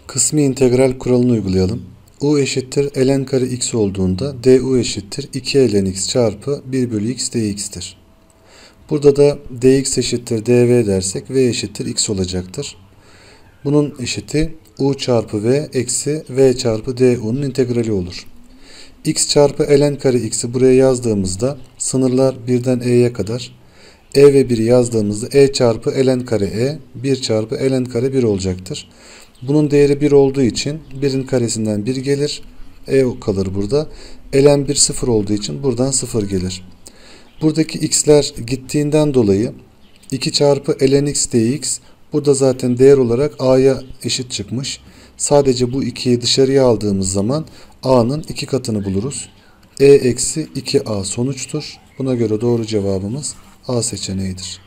Kısmi integral kuralını uygulayalım. U eşittir ln kare x olduğunda du eşittir 2 ln x çarpı 1 bölü x dx'tir. Burada da dx eşittir dv dersek v eşittir x olacaktır. Bunun eşiti u çarpı v eksi v çarpı du'nun integrali olur. X çarpı ln kare x'i buraya yazdığımızda sınırlar 1'den e'ye kadar e ve 1'i yazdığımızda e çarpı ln kare e 1 çarpı ln kare 1 olacaktır. Bunun değeri 1 olduğu için 1'in karesinden 1 gelir. E kalır burada. Ln 1 0 olduğu için buradan 0 gelir. Buradaki x'ler gittiğinden dolayı 2 çarpı ln x dx burada zaten değer olarak a'ya eşit çıkmış. Sadece bu 2'yi dışarıya aldığımız zaman a'nın 2 katını buluruz. E eksi 2a sonuçtur. Buna göre doğru cevabımız A seçeneğidir.